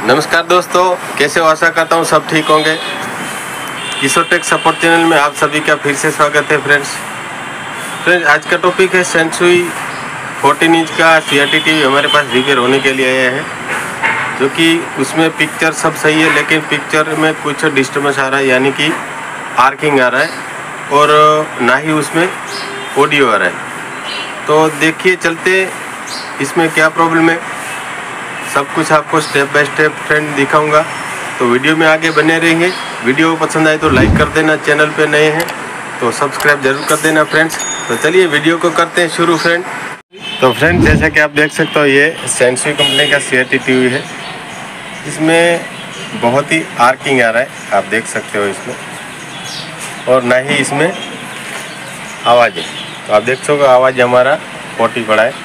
नमस्कार दोस्तों, कैसे हो? आशा करता हूँ सब ठीक होंगे। किशोर टेक सपोर्ट चैनल में आप सभी का फिर से स्वागत है फ्रेंड्स। आज का टॉपिक है सेंसुई 14 इंच का CRT टीवी हमारे पास रिपेयर होने के लिए आया है, जो कि उसमें पिक्चर सब सही है, लेकिन पिक्चर में कुछ डिस्टर्बेंस आ रहा है, यानी कि आर्किंग आ रहा है और ना ही उसमें ऑडियो आ रहा है। तो देखिए चलते इसमें क्या प्रॉब्लम है, सब कुछ आपको स्टेप बाय स्टेप फ्रेंड दिखाऊंगा। तो वीडियो में आगे बने रहेंगे। वीडियो पसंद आए तो लाइक कर देना, चैनल पे नए हैं तो सब्सक्राइब जरूर कर देना फ्रेंड्स। तो चलिए वीडियो को करते हैं शुरू फ्रेंड। तो फ्रेंड जैसा कि आप देख सकते हो, ये सेंसुई कंपनी का CRT टीवी है। इसमें बहुत ही आर्किंग आ रहा है, आप देख सकते हो इसमें, और ना ही इसमें आवाज़ है। तो आप देख सकते हो आवाज़ हमारा 40 पड़ा है,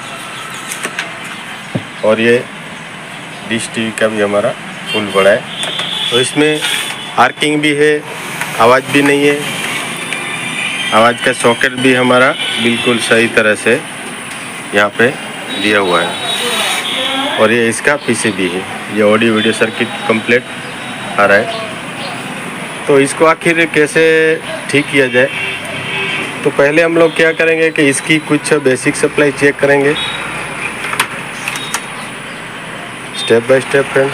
और ये डिश टीवी का भी हमारा फुल बड़ा है। तो इसमें आर्किंग भी है, आवाज़ भी नहीं है। आवाज़ का सॉकेट भी हमारा बिल्कुल सही तरह से यहाँ पे दिया हुआ है, और ये इसका PCB है। ये ऑडियो वीडियो सर्किट कंप्लीट आ रहा है। तो इसको आखिर कैसे ठीक किया जाए, तो पहले हम लोग क्या करेंगे कि इसकी कुछ बेसिक सप्लाई चेक करेंगे स्टेप बाय स्टेप फ्रेंड।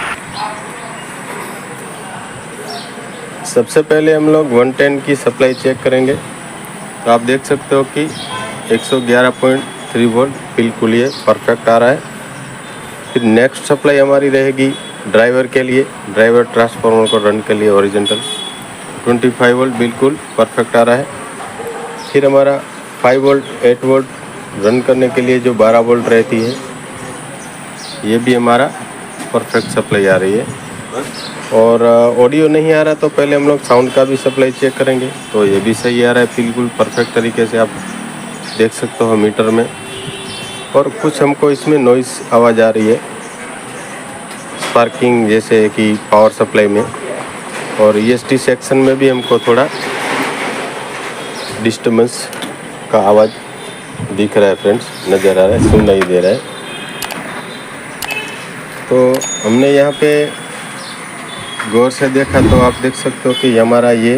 सबसे पहले हम लोग 110 की सप्लाई चेक करेंगे। तो आप देख सकते हो कि 111.3 वोल्ट बिल्कुल ये परफेक्ट आ रहा है। फिर नेक्स्ट सप्लाई हमारी रहेगी ड्राइवर के लिए, ड्राइवर ट्रांसफार्मर को रन के लिए हॉरिजॉन्टल 25 वोल्ट बिल्कुल परफेक्ट आ रहा है। फिर हमारा 5 वोल्ट 8 वोल्ट रन करने के लिए जो 12 वोल्ट रहती है, ये भी हमारा परफेक्ट सप्लाई आ रही है। और ऑडियो नहीं आ रहा, तो पहले हम लोग साउंड का भी सप्लाई चेक करेंगे। तो ये भी सही आ रहा है बिल्कुल परफेक्ट तरीके से, आप देख सकते हो मीटर में। और कुछ हमको इसमें नॉइज़ आवाज़ आ रही है, स्पार्किंग जैसे कि पावर सप्लाई में, और EST सेक्शन में भी हमको थोड़ा डिस्टर्बेंस का आवाज़ दिख रहा है फ्रेंड्स, नज़र आ रहा है, सुन नहीं दे रहा है। तो हमने यहाँ पे गौर से देखा तो आप देख सकते हो कि हमारा ये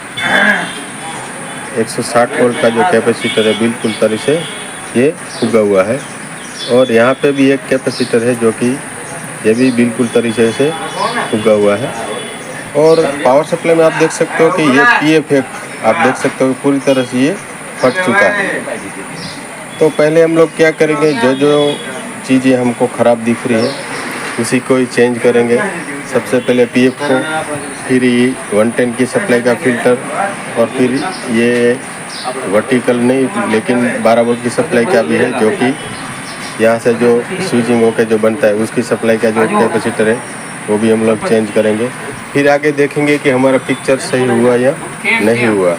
160 वोल्ट का जो कैपेसिटर है बिल्कुल तरह से ये उगा हुआ है, और यहाँ पे भी एक कैपेसिटर है जो कि ये भी बिल्कुल तरीके से उगा हुआ है। और पावर सप्लाई में आप देख सकते हो कि ये PF है, आप देख सकते हो पूरी तरह से ये फट चुका है। तो पहले हम लोग क्या करेंगे, जो जो चीज़ें हमको ख़राब दिख रही है उसी को ही चेंज करेंगे। सबसे पहले PF को, फिर ये 110 की सप्लाई का फ़िल्टर, और फिर ये वर्टिकल नहीं लेकिन 12 वोल्ट की सप्लाई का भी है, जो कि यहाँ से जो स्विचिंग होकर जो बनता है उसकी सप्लाई का जो कैपेसिटर है वो भी हम लोग चेंज करेंगे। फिर आगे देखेंगे कि हमारा पिक्चर सही हुआ या नहीं हुआ।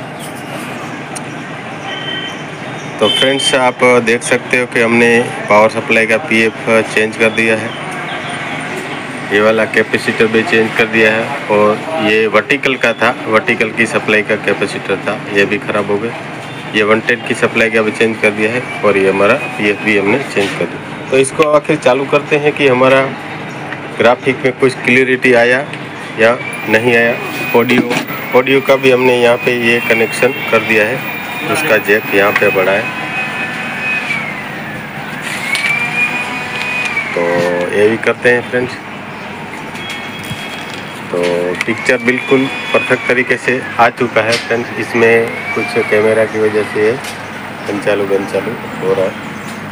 तो फ्रेंड्स आप देख सकते हो कि हमने पावर सप्लाई का PF चेंज कर दिया है, ये वाला कैपेसिटर भी चेंज कर दिया है, और ये वर्टिकल का था, वर्टिकल की सप्लाई का कैपेसिटर था, ये भी ख़राब हो गया। ये 110 की सप्लाई का भी चेंज कर दिया है, और ये हमारा PF भी हमने चेंज कर दिया। तो इसको आखिर चालू करते हैं कि हमारा ग्राफिक में कुछ क्लियरिटी आया या नहीं आया। ऑडियो का भी हमने यहाँ पे ये कनेक्शन कर दिया है, उसका जैक यहाँ पे बड़ा है। तो ये भी करते हैं फ्रेंड्स। तो पिक्चर बिल्कुल परफेक्ट तरीके से आ चुका है फ्रेंड्स। इसमें कुछ कैमरा की वजह से बंद चालू हो रहा है।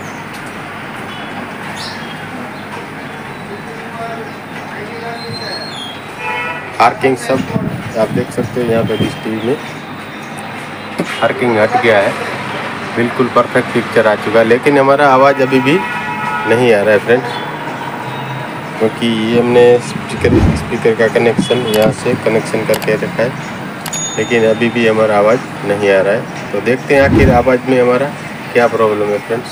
आर्किंग सब आप देख सकते हो, यहाँ पे डिश टीवी में आर्किंग हट गया है, बिल्कुल परफेक्ट पिक्चर आ चुका है। लेकिन हमारा आवाज़ अभी भी नहीं आ रहा है फ्रेंड्स, क्योंकि ये हमने स्पीकर का कनेक्शन यहाँ से कनेक्शन करके रखा है, लेकिन अभी भी हमारा आवाज़ नहीं आ रहा है। तो देखते हैं आखिर आवाज़ में हमारा क्या प्रॉब्लम है फ्रेंड्स।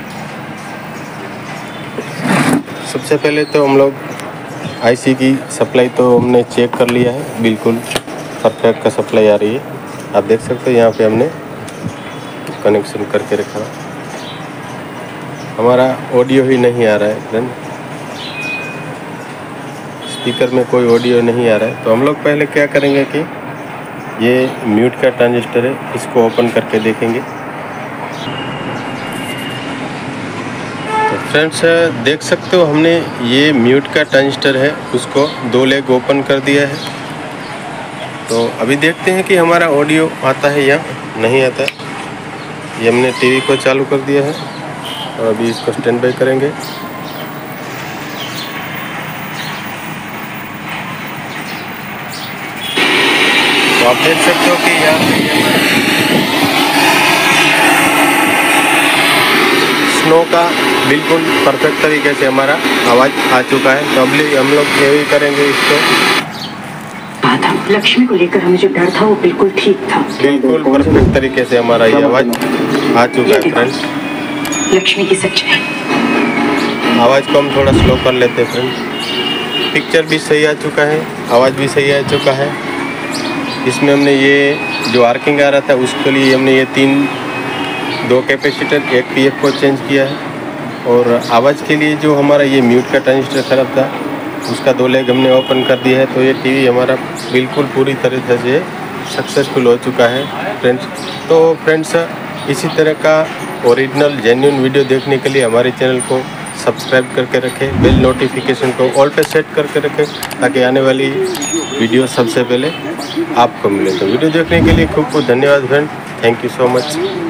सबसे पहले तो हम लोग IC की सप्लाई तो हमने चेक कर लिया है, बिल्कुल परफेक्ट का सप्लाई आ रही है। आप देख सकते हो यहाँ पे हमने कनेक्शन करके रखा। हमारा ऑडियो ही नहीं आ रहा है फ्रेंड। स्पीकर में कोई ऑडियो नहीं आ रहा है। तो हम लोग पहले क्या करेंगे कि ये म्यूट का ट्रांजिस्टर है, इसको ओपन करके देखेंगे। तो फ्रेंड्स देख सकते हो हमने ये म्यूट का ट्रांजिस्टर है उसको 2 लेग ओपन कर दिया है। तो अभी देखते हैं कि हमारा ऑडियो आता है या नहीं आता है। ये हमने टीवी को चालू कर दिया है और अभी इसको स्टैंड बाय करेंगे। तो आप देख सकते हो कि यहाँ स्नो का बिल्कुल परफेक्ट तरीके से हमारा आवाज़ आ चुका है। तो अभी हम लोग यही करेंगे इसको। लक्ष्मी को लेकर हमें जो डर था वो बिल्कुल ठीक था। बिल्कुल परफेक्ट तरीके से हमारा ये आवाज़ आ चुका है फ्रेंड्स। लक्ष्मी की सच्चाई। आवाज़ को हम थोड़ा स्लो कर लेते हैं फ्रेंड्स। पिक्चर भी सही आ चुका है, आवाज़ भी सही आ चुका है। इसमें हमने ये जो आर्किंग आ रहा था उसके लिए हमने ये 2 कैपेसिटर, एक पीएफ को चेंज किया है। और आवाज़ के लिए जो हमारा ये म्यूट का ट्रांजिस्टर खराब था उसका 2 लेग हमने ओपन कर दिया है। तो ये टीवी हमारा बिल्कुल पूरी तरह से सक्सेसफुल हो चुका है फ्रेंड्स। तो फ्रेंड्स इसी तरह का ओरिजिनल जेन्युइन वीडियो देखने के लिए हमारे चैनल को सब्सक्राइब करके रखें, बेल नोटिफिकेशन को ऑल पे सेट करके रखें ताकि आने वाली वीडियो सबसे पहले आपको मिले। तो वीडियो देखने के लिए खूब खूब धन्यवाद friend. Thank you so much.